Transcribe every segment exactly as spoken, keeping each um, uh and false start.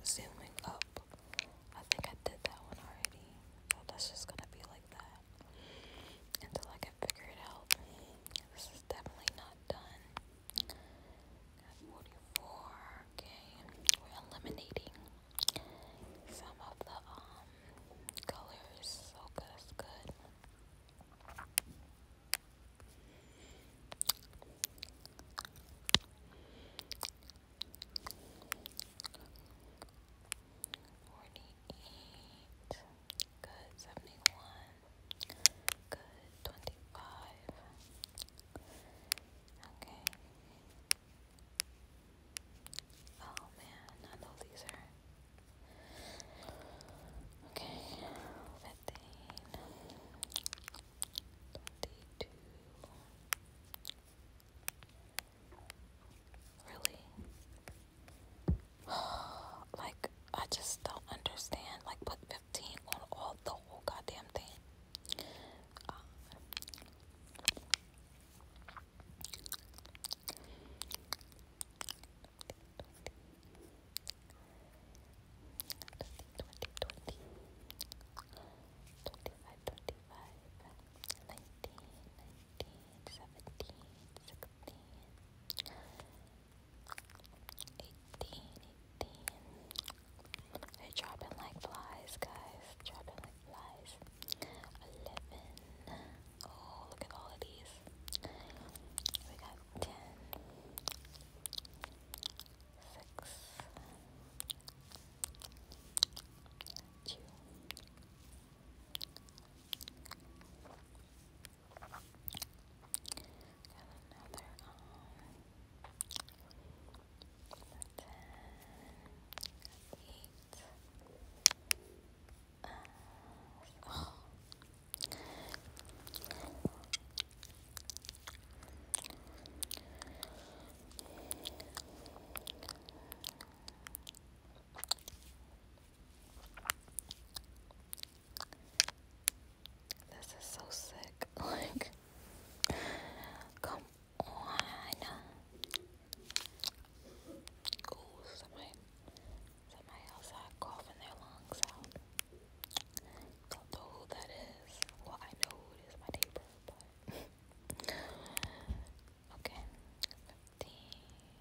zooming up. I think I did that one already. So that's just gonna be like that until I can figure it out. This is definitely not done. Got forty-four. Okay. We're eliminating some of the um colors. So that's good. forty-eight. Good. seventy-one. Good. twenty-five. Okay. Oh man, I know these are. Okay. fifteen. twenty-two. Really? Like, I just don't understand. Like, put fifteen on all the whole goddamn thing. Uh, twenty, twenty, twenty-five, twenty-five, nineteen, nineteen, seventeen, sixteen, eighteen, eighteen. They're dropping like flies, guys. Dropping like flies. eleven. Oh, look at all of these. We got ten. six. two. Got another, um, ten. eight. Uh, oh. This is so sick. Like, come on. Ooh, somebody, somebody outside coughing their lungs out. Don't know who that is. Well, I know who it is, my neighbor, but okay. fifteen.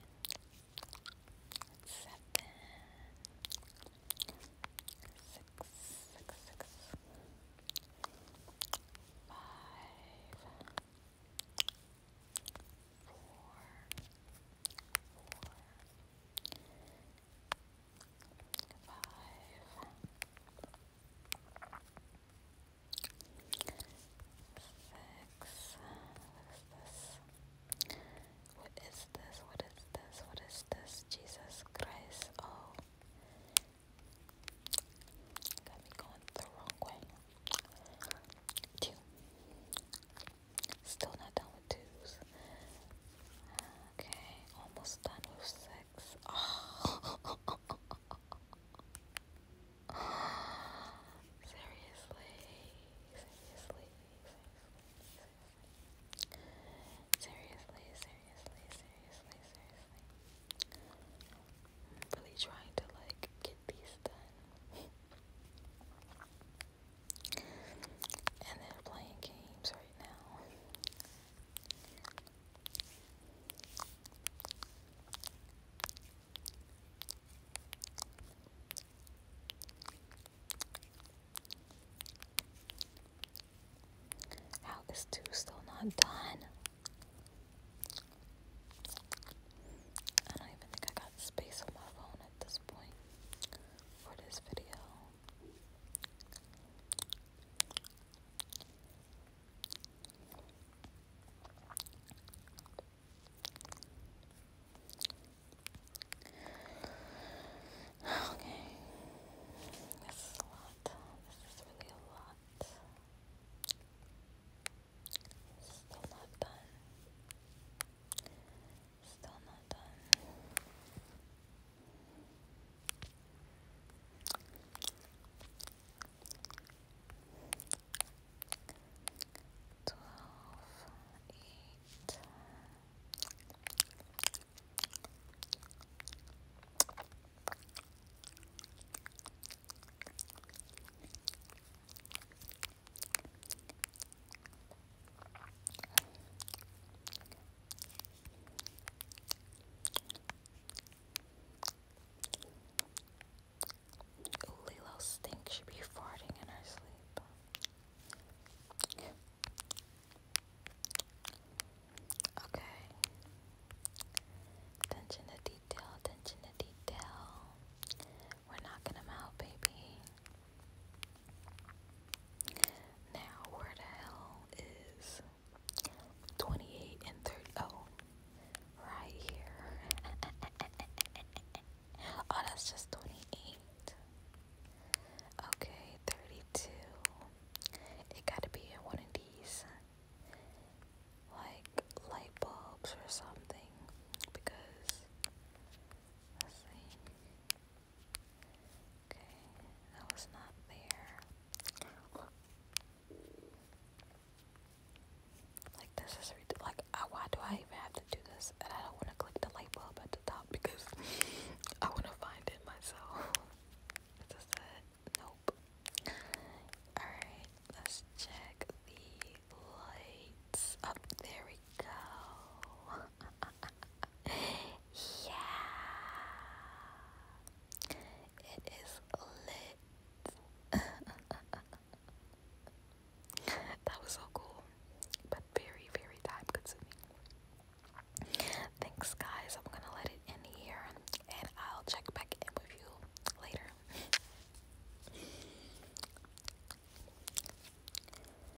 seven. six. six, six. five. four. Five. Six. What is this? What is this? What is this? Jesus Christ. Oh. Got me going the wrong way. Two. Still not done with twos. Okay. Almost done with six. Oh. Seriously. Seriously. Seriously. Seriously. Seriously. Seriously. I'm really trying to like get these done. And they're playing games right now. How is two still not done?